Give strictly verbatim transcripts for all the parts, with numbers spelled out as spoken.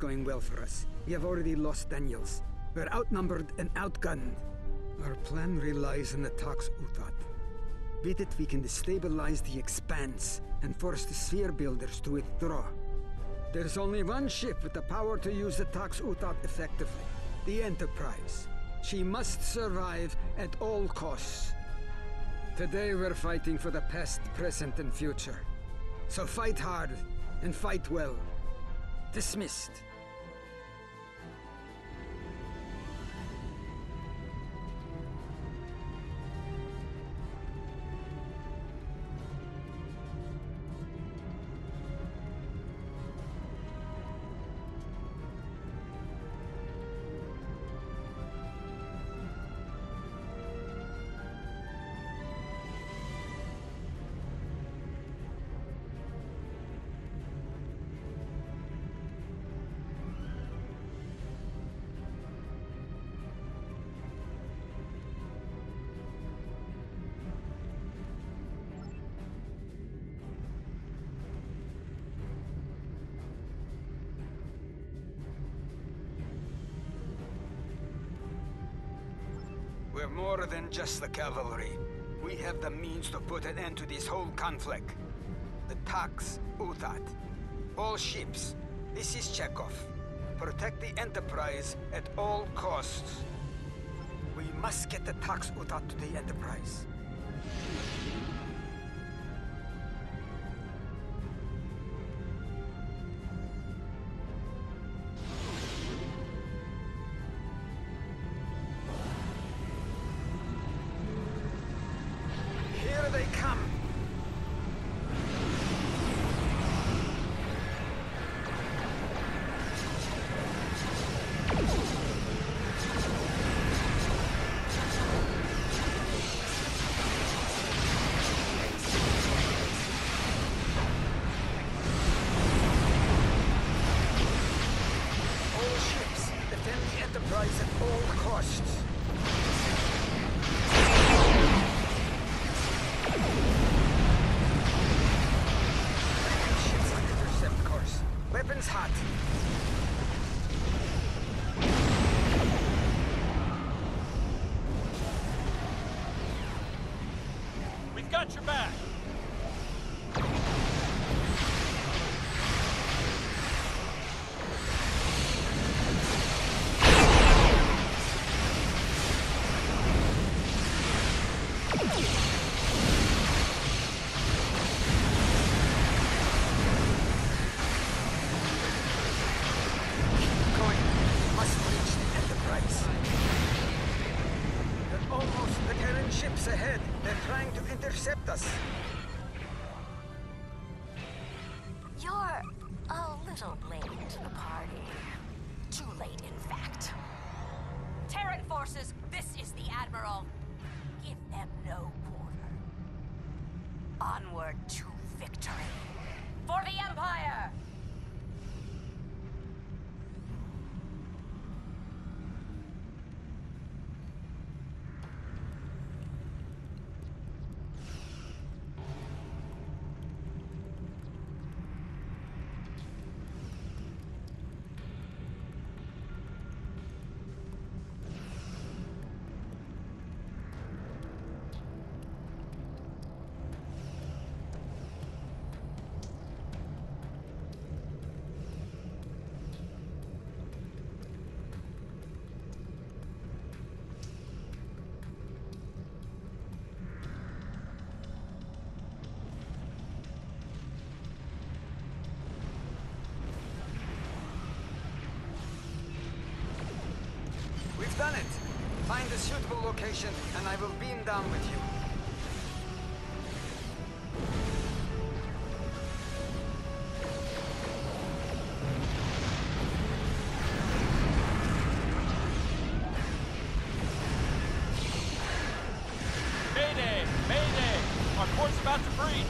going well for us. We have already lost Daniels. We're outnumbered and outgunned. Our plan relies on the Tox Uthot. With it, we can destabilize the Expanse and force the Sphere Builders to withdraw. There's only one ship with the power to use the Tox Uthot effectively. The Enterprise. She must survive at all costs. Today we're fighting for the past, present, and future. So fight hard, and fight well. Dismissed. We're more than just the cavalry. We have the means to put an end to this whole conflict. The Tox Uthot. All ships. This is Chekhov. Protect the Enterprise at all costs. We must get the Tox Uthot to the Enterprise. Here they come! All ships, defend the Enterprise at all costs. Ships on intercept course. Weapons hot. We've got your back. Going. Must reach the Enterprise. They're almost the Terran ships ahead. They're trying to intercept us. You're a little late to the party. Too late, in fact. Terran forces, this is the Admiral. Give them no quarter. Onward to victory. For the Empire! We've done it! Find a suitable location, and I will beam down with you. Mayday! Mayday! Our port's about to breach!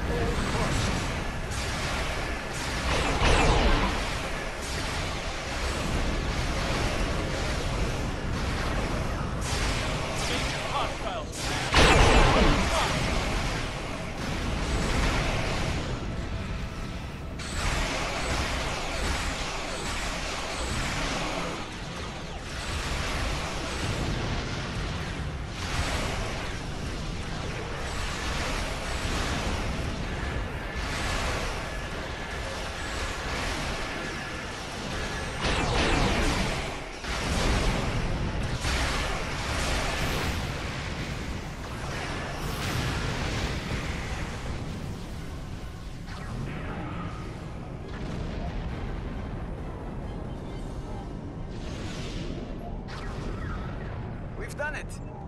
all costs. We've done it!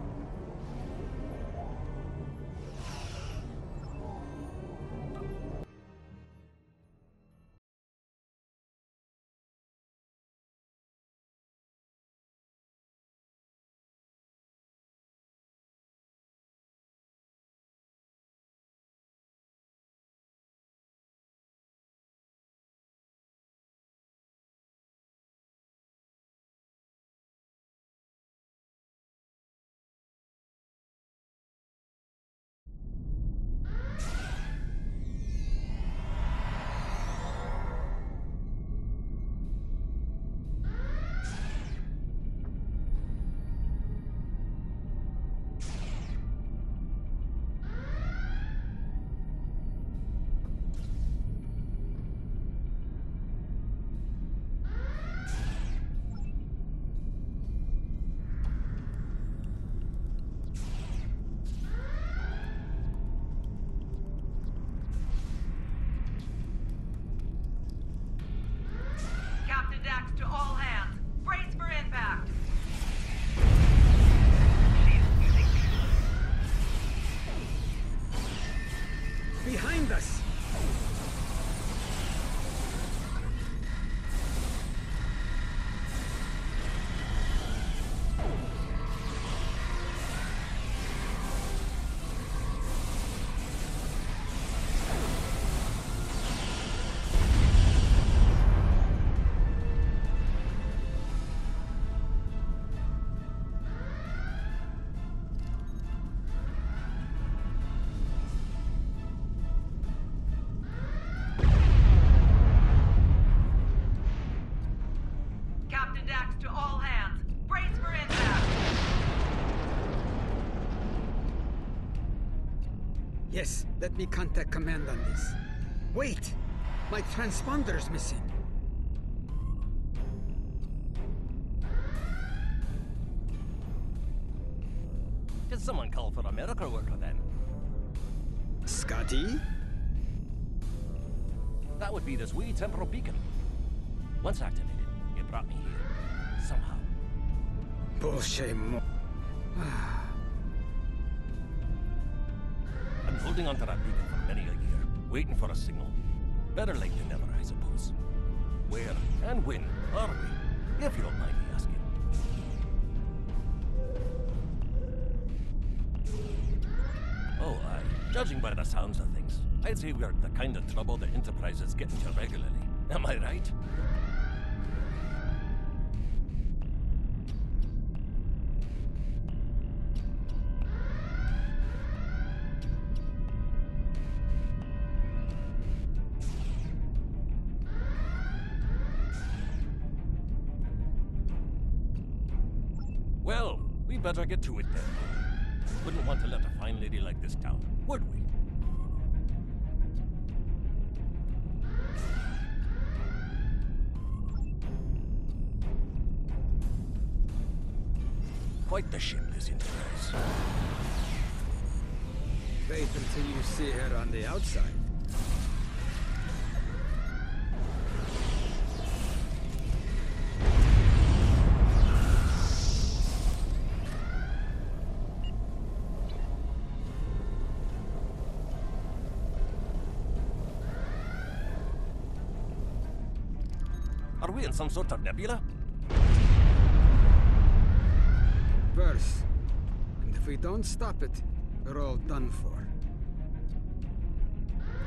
Behind us! Yes, let me contact command on this. Wait! My transponder's missing. Did someone call for a miracle worker then? Scotty? That would be this wee temporal beacon. Once activated, it brought me here. Somehow. Bullshit mo- I'm holding onto that beacon for many a year, waiting for a signal. Better late than never, I suppose. Where and when are we, if you don't mind me asking? Oh, aye. Judging by the sounds of things, I'd say we're the kind of trouble the Enterprise is getting into regularly. Am I right? Well, we better get to it then. Wouldn't want to let a fine lady like this down, would we? Quite the ship, this Enterprise. Wait until you see her on the outside. Are we in some sort of nebula? Verse. And if we don't stop it, we're all done for.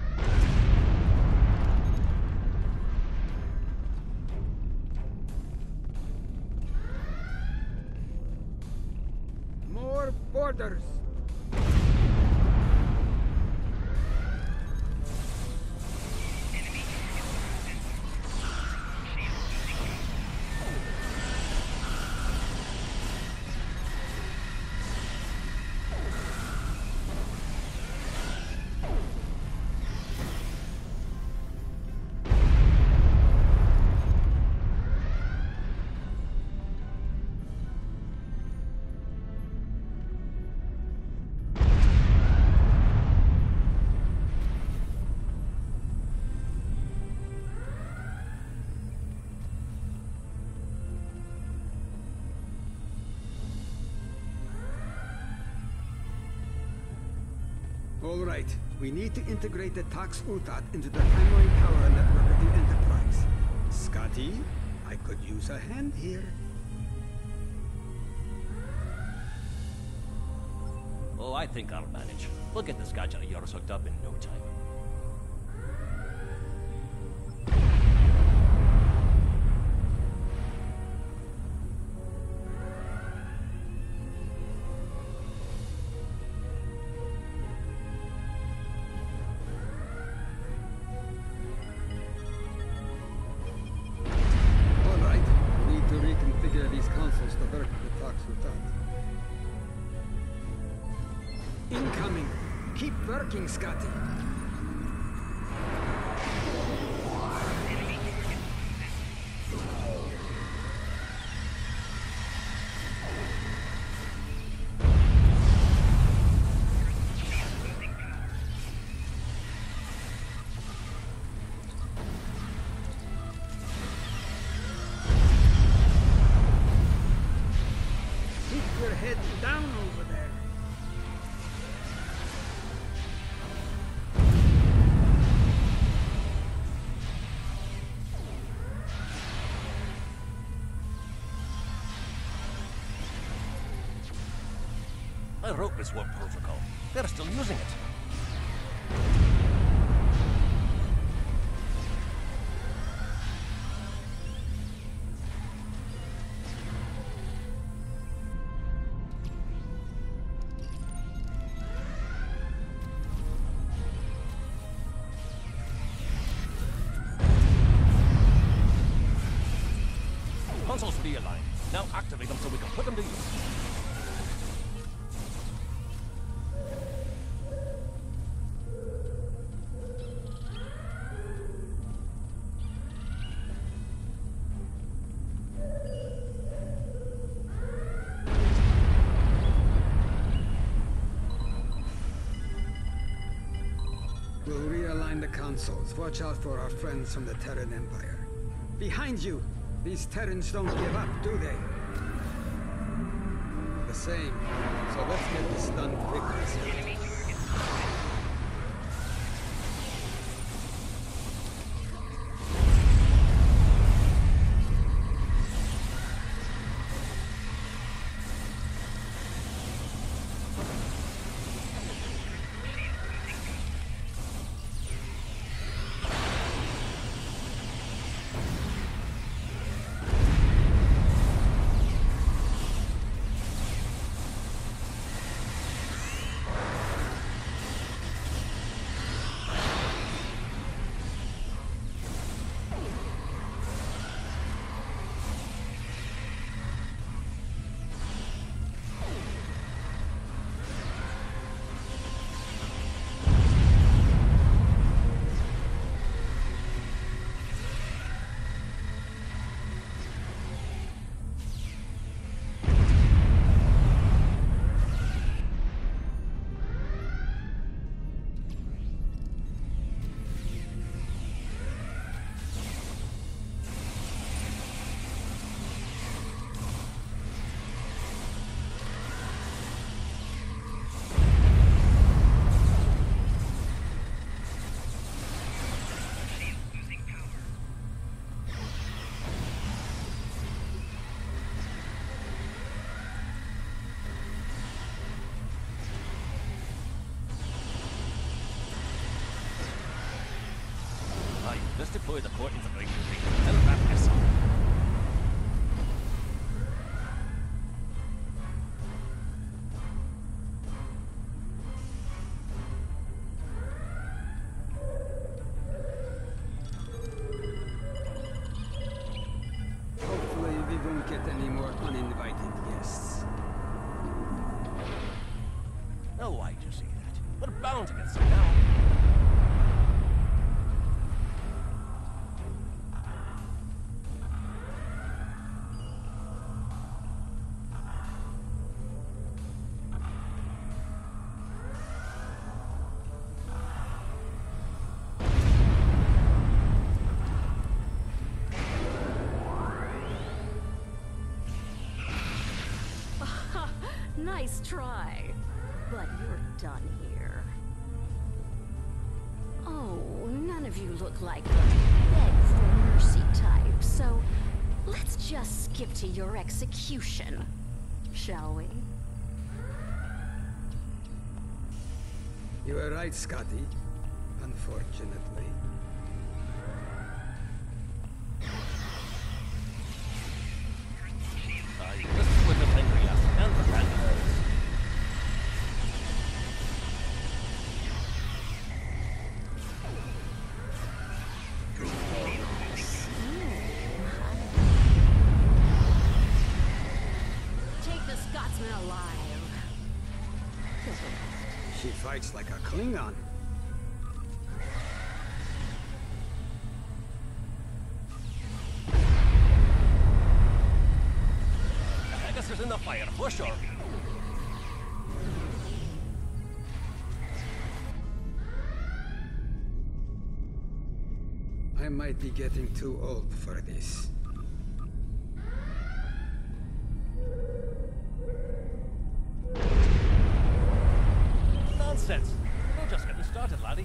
All right. We need to integrate the Tox Utat into the primary power network of the Enterprise. Scotty, I could use a hand here. Oh, I think I'll manage. We'll get this gadget of yours hooked up in no time. All right. We need to reconfigure these consoles to work with the Tox Utat. Incoming! Keep working, Scotty! Keep your head down over there! I wrote this warp protocol. They're still using it. Consoles realigned. Now activate them so we can put them to use. We'll realign the consoles. Watch out for our friends from the Terran Empire. Behind you! These Terrans don't give up, do they? The same. So let's get this done quickly, Scotty. Let's deploy the core integration thing and wrap this up. Hopefully we won't get any more uninvited guests. Oh, why'd you say that? We're bound to get some now. Nice try, but you're done here. look like the beg for mercy type, so let's just skip to your execution, shall we? You were right, Scotty. Unfortunately. Aye, this is with the Penguilla and the Pandas. Take the Scotsman alive. She fights like a Klingon. Pegasus in the fire, for sure. I might be getting too old for this. Nonsense. We're just getting started, laddie.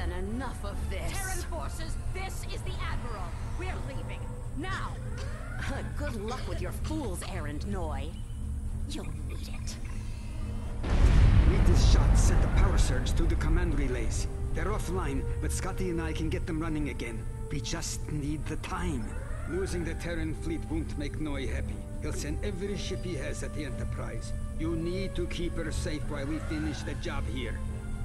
then enough of this. Terran forces, this is the Admiral. We're leaving. Now! Good luck with your fool's errand, Noi. You'll need it. Rita's shot sent a power surge through the command relays. They're offline, but Scotty and I can get them running again. We just need the time. Losing the Terran fleet won't make Noi happy. He'll send every ship he has at the Enterprise. You need to keep her safe while we finish the job here.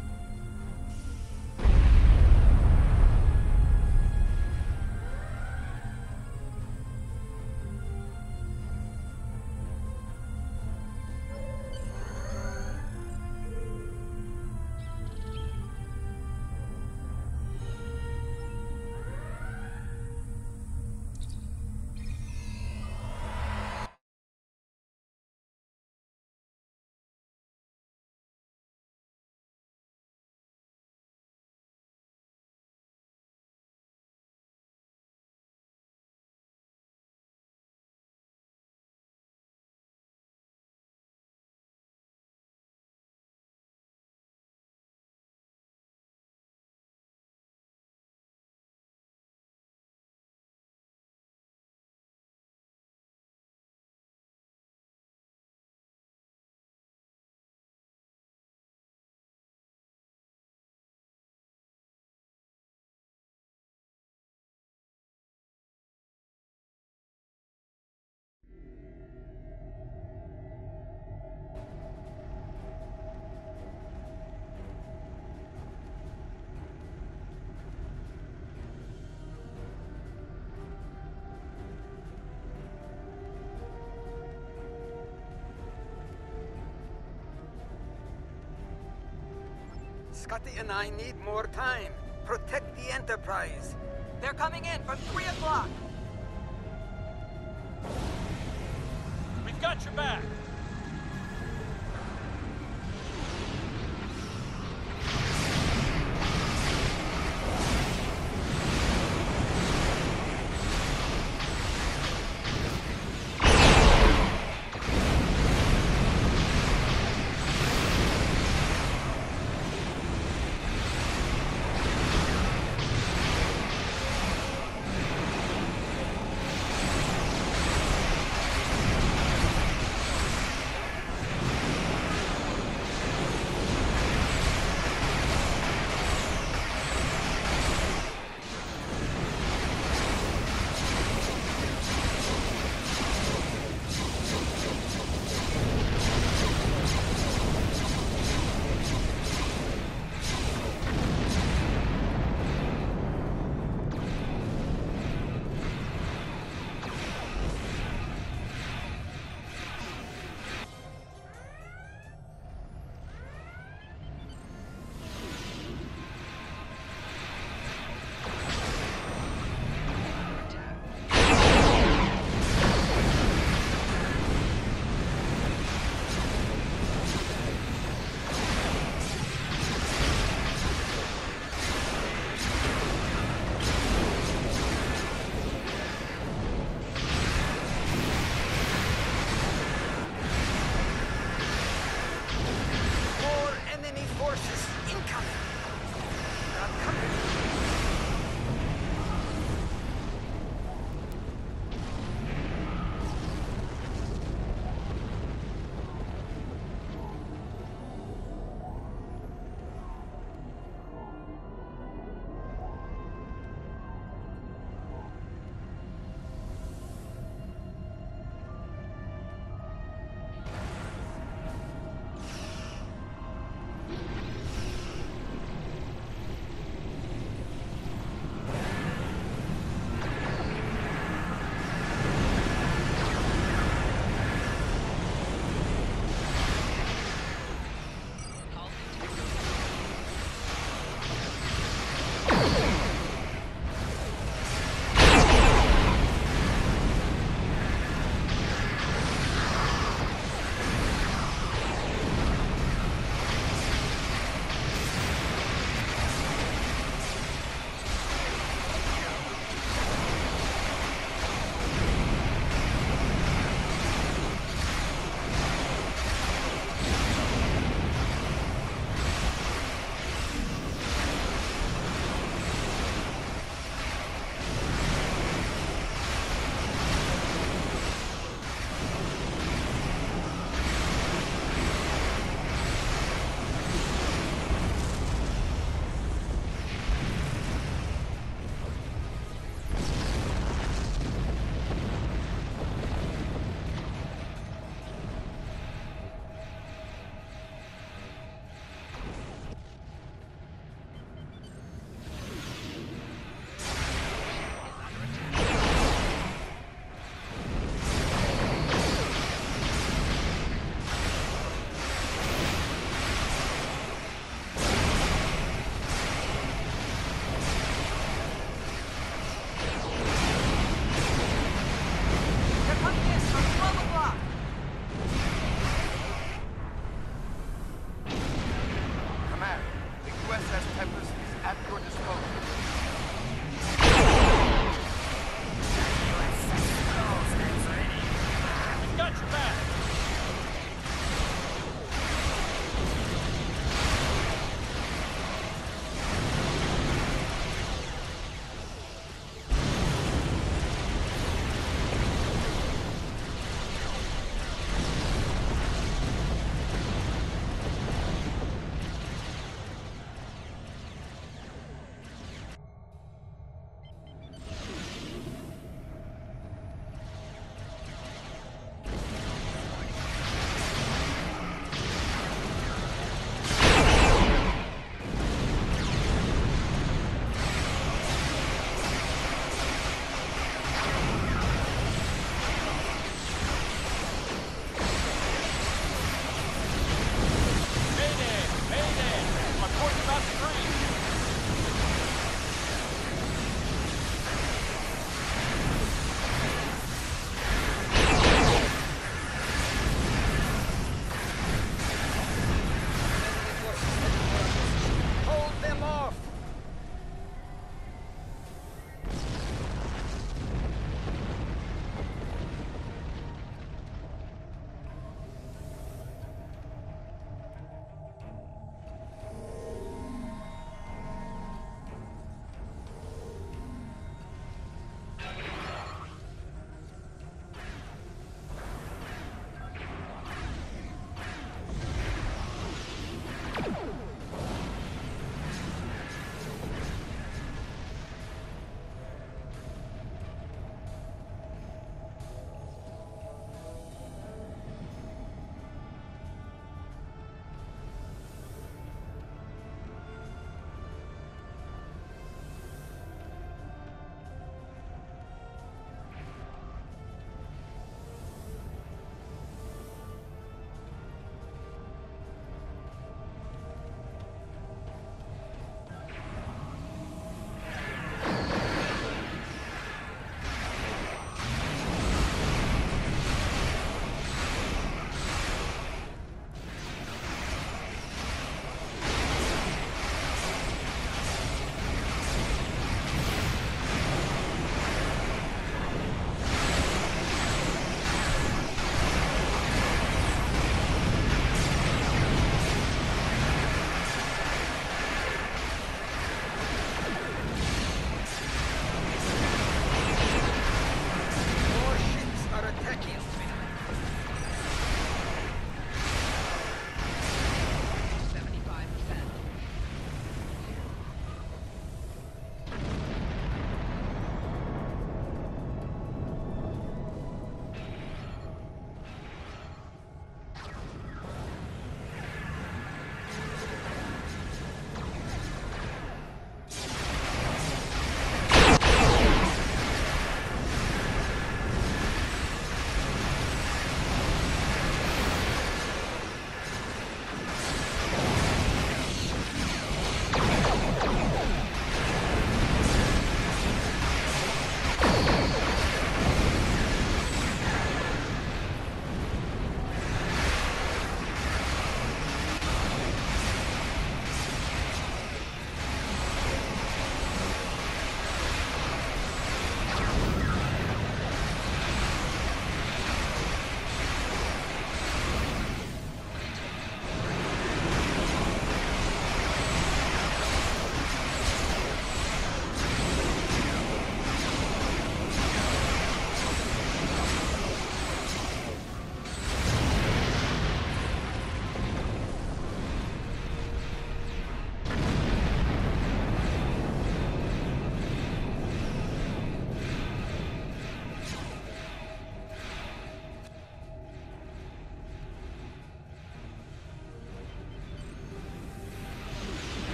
Scotty and I need more time. Protect the Enterprise. They're coming in from three o'clock. We've got your back.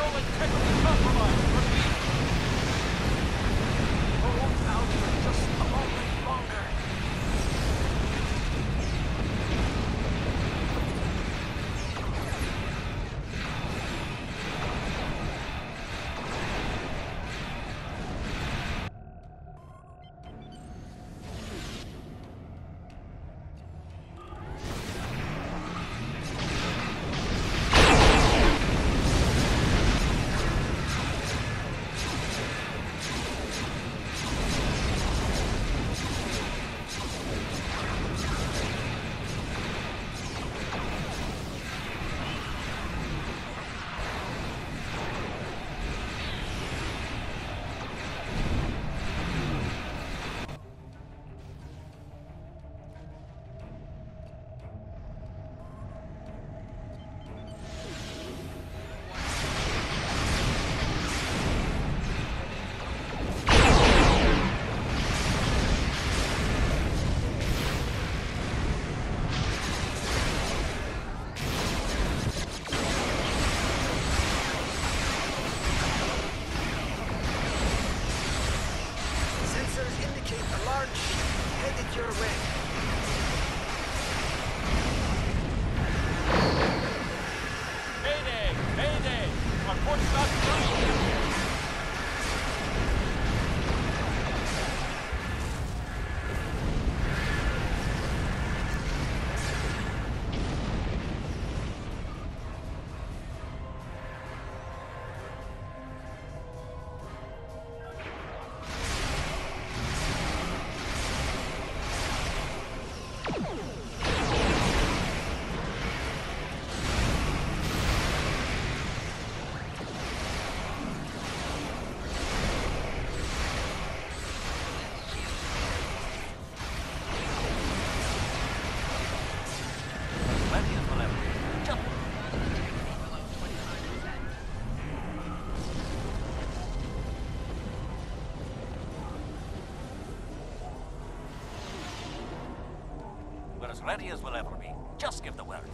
Control integrity compromised. Repeat. Hold out for just a moment longer. Your way. Mayday! Mayday! Our port's about to close. We're as ready as we'll ever be. Just give the word.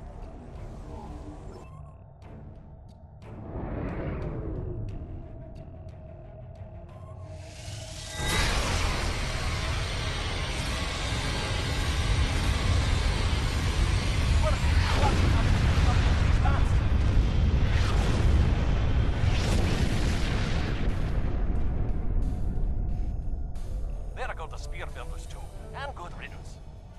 There go the spear builders too, and good riddance.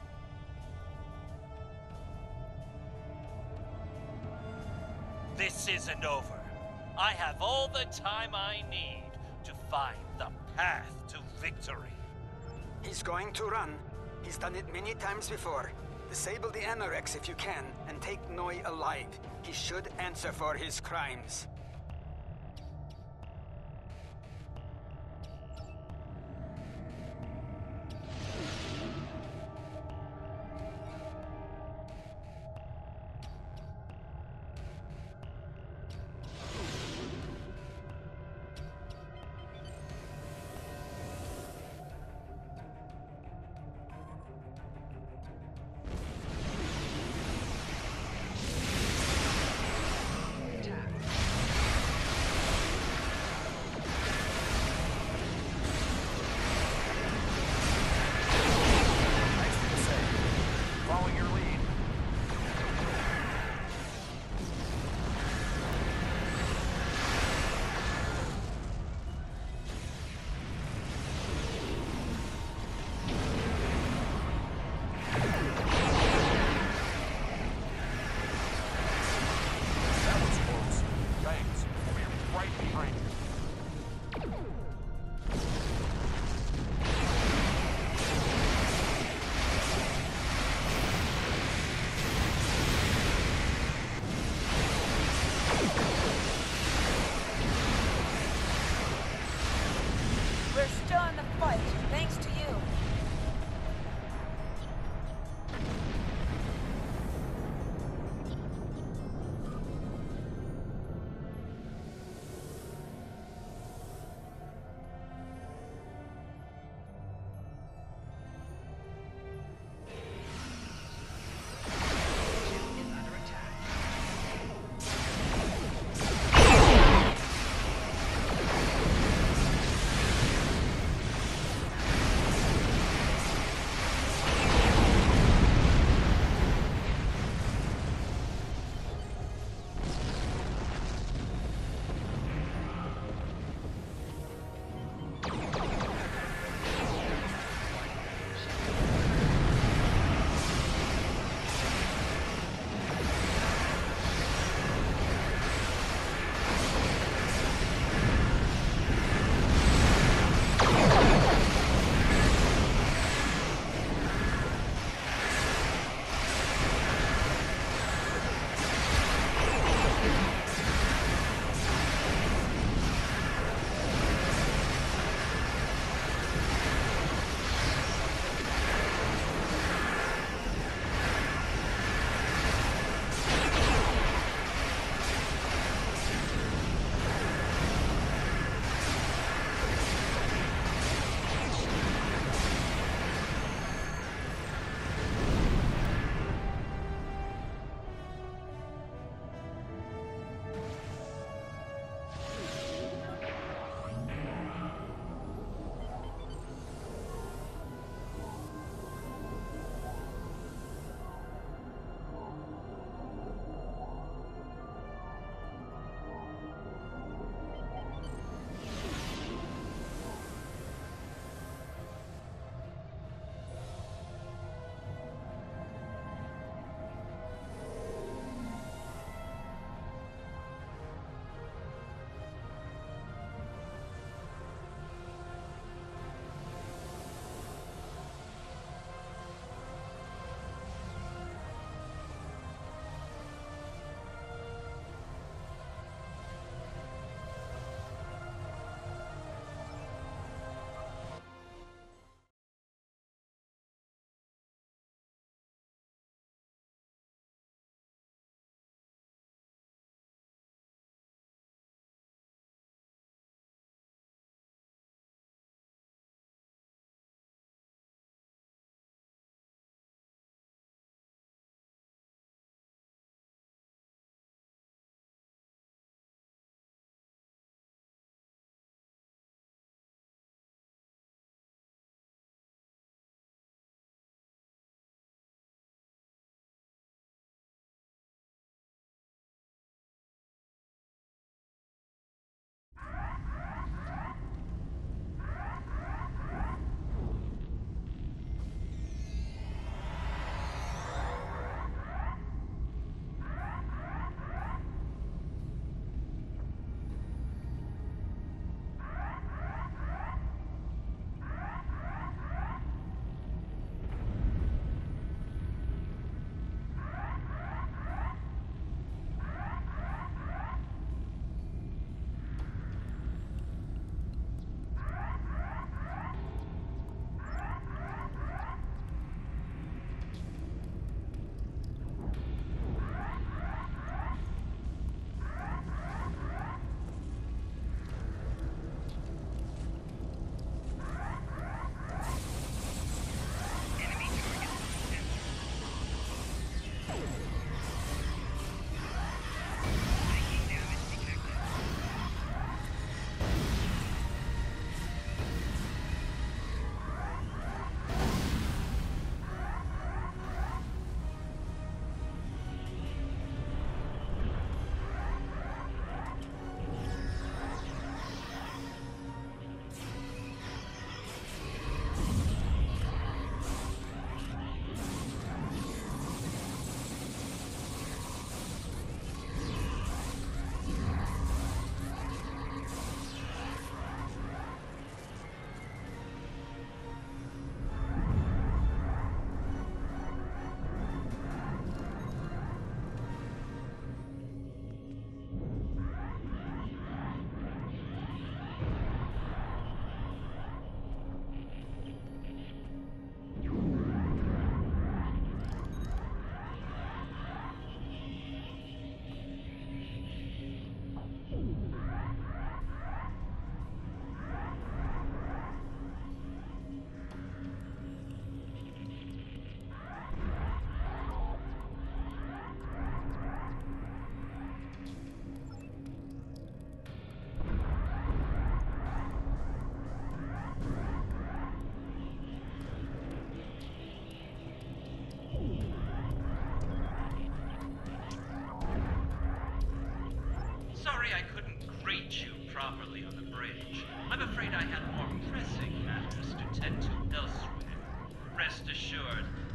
This isn't over. I have all the time I need to find the path to victory. He's going to run. He's done it many times before. Disable the Anorex if you can, and take Noi alive. He should answer for his crimes.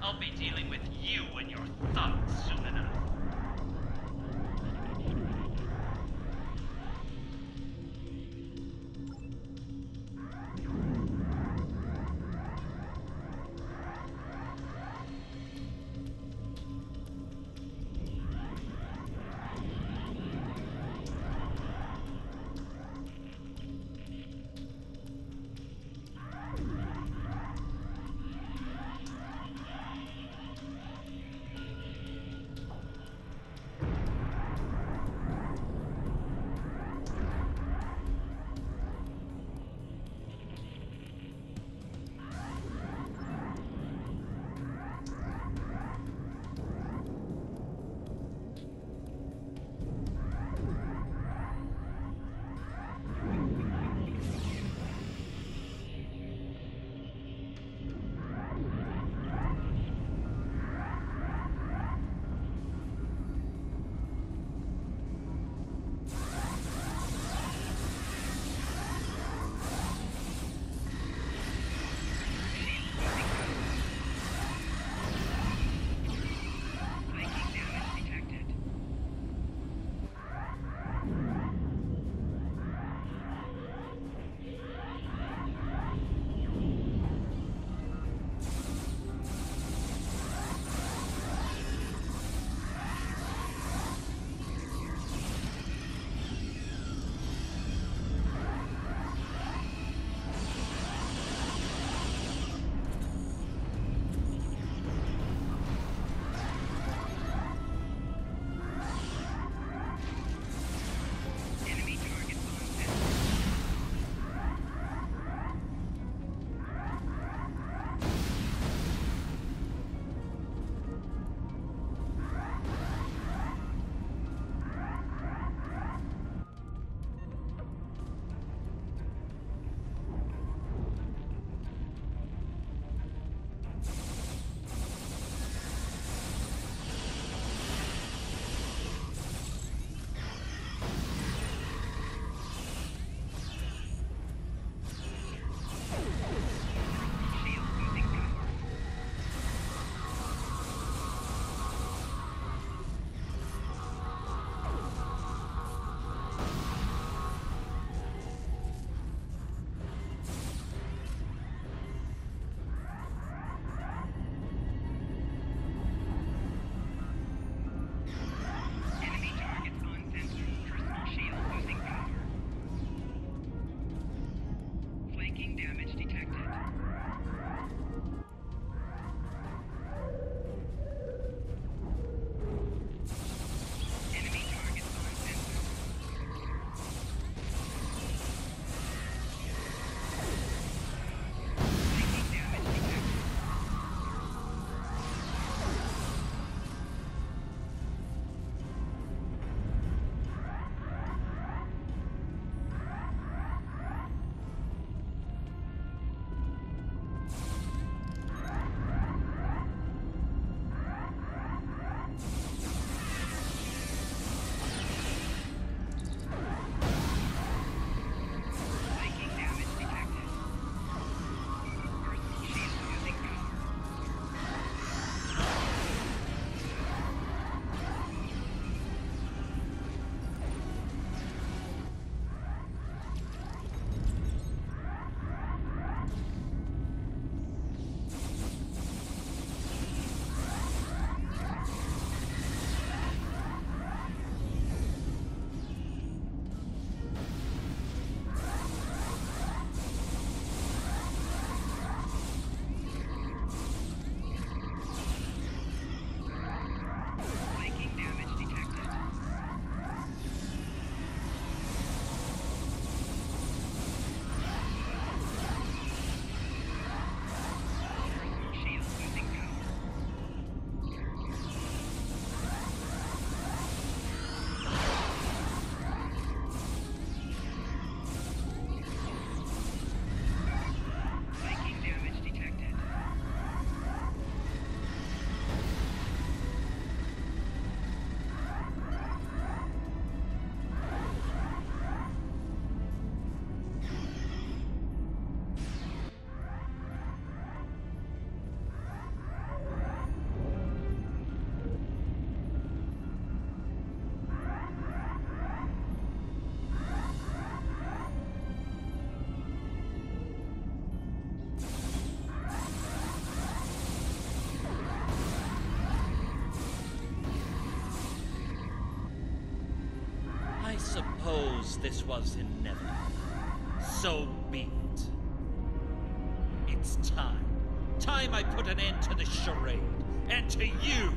I'll be dealing with you and your thugs soon enough. suppose this was inevitable. So be it. It's time. Time I put an end to this charade. And to you!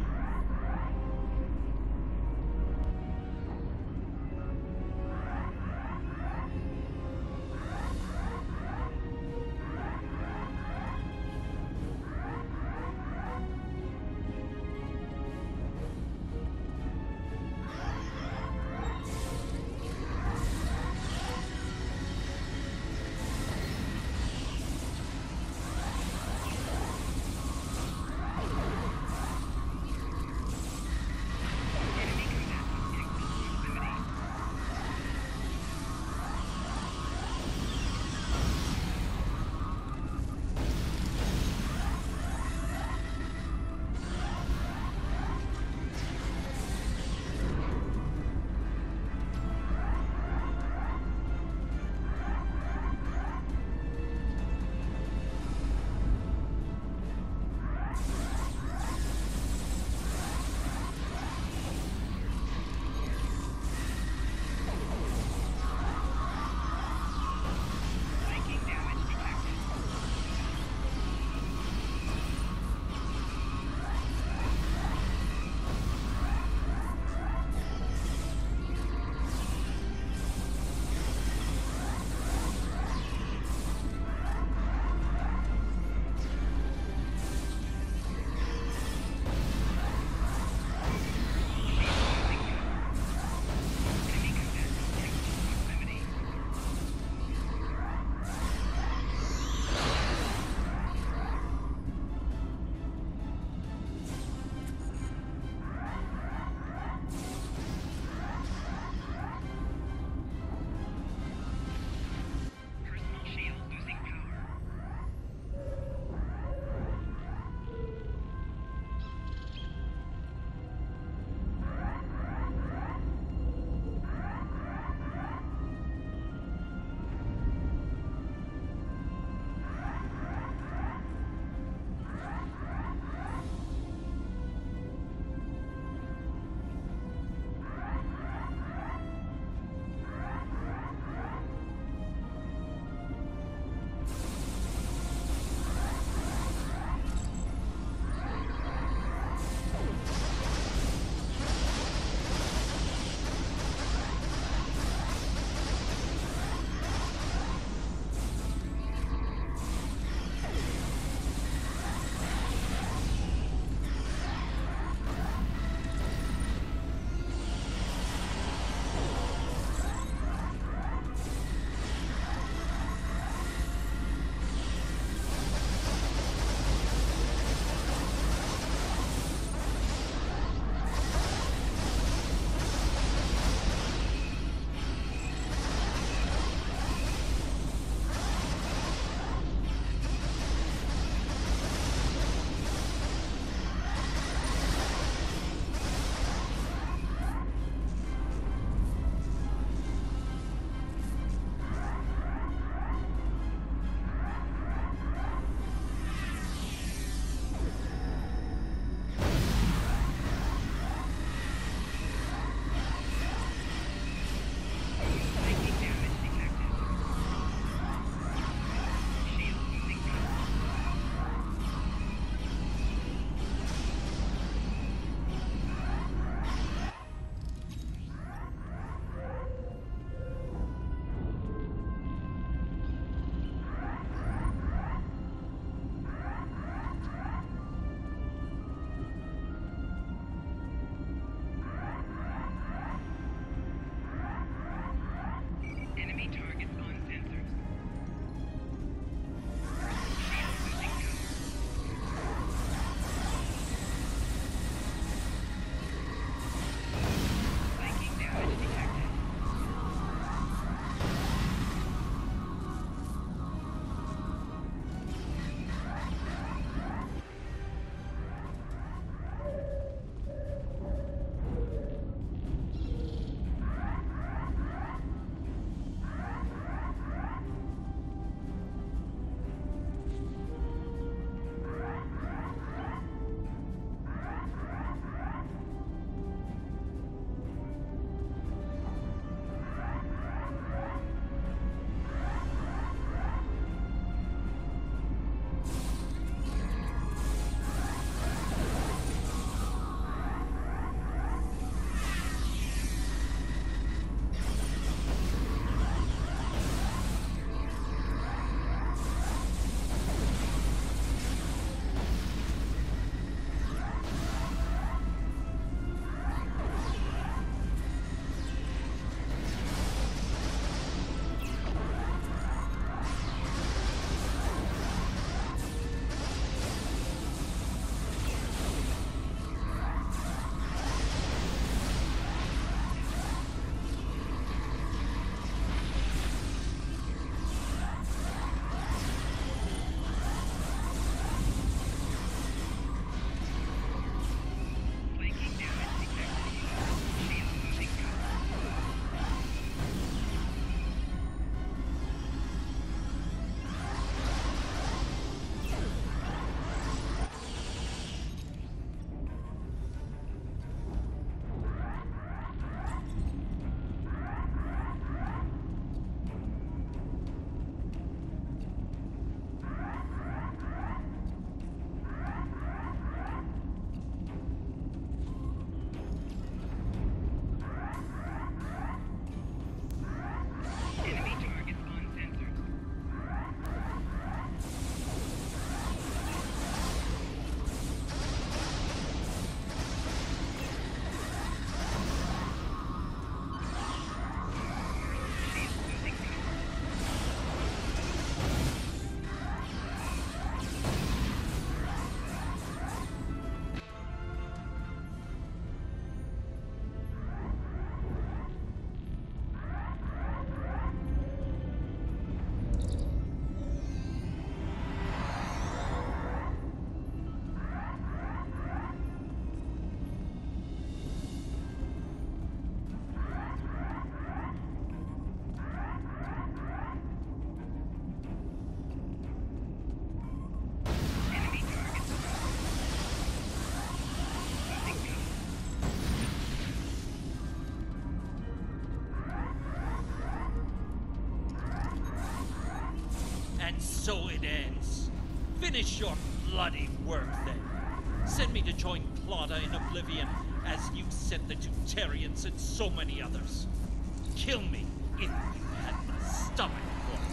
Finish your bloody work, then. Send me to join Claudia in Oblivion, as you sent the Tutarians and so many others. Kill me if you had the stomach for it.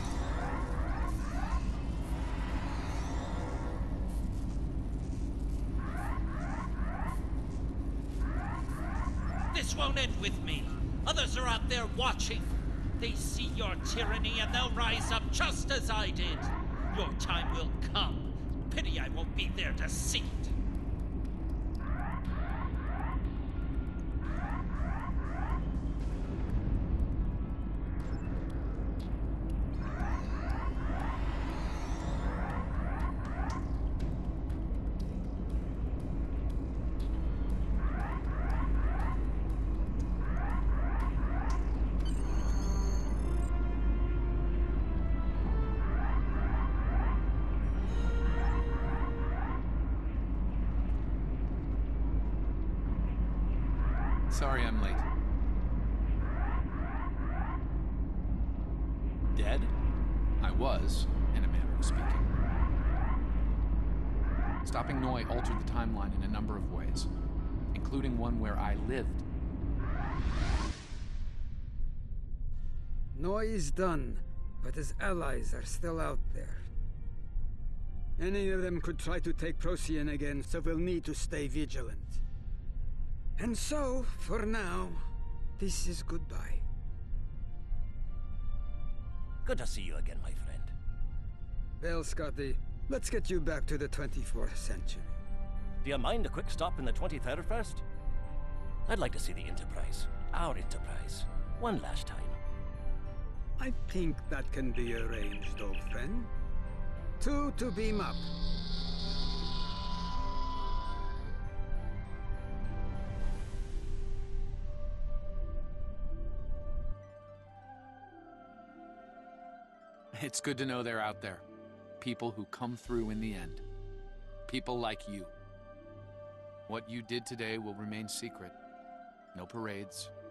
This won't end with me. Others are out there watching. They see your tyranny and they'll rise up just as I did. Your time will come. Pity I won't be there to see it. Sorry I'm late. Dead? I was, in a manner of speaking. Stopping Noi altered the timeline in a number of ways, including one where I lived. Noi is done, but his allies are still out there. Any of them could try to take Procyon again, so we'll need to stay vigilant. And so, for now, this is goodbye. Good to see you again, my friend. Well, Scotty, let's get you back to the twenty-fourth century. Do you mind a quick stop in the twenty-third first? I'd like to see the Enterprise. Our Enterprise. One last time. I think that can be arranged, old friend. Two to beam up. It's good to know they're out there. People who come through in the end. People like you. What you did today will remain secret. No parades,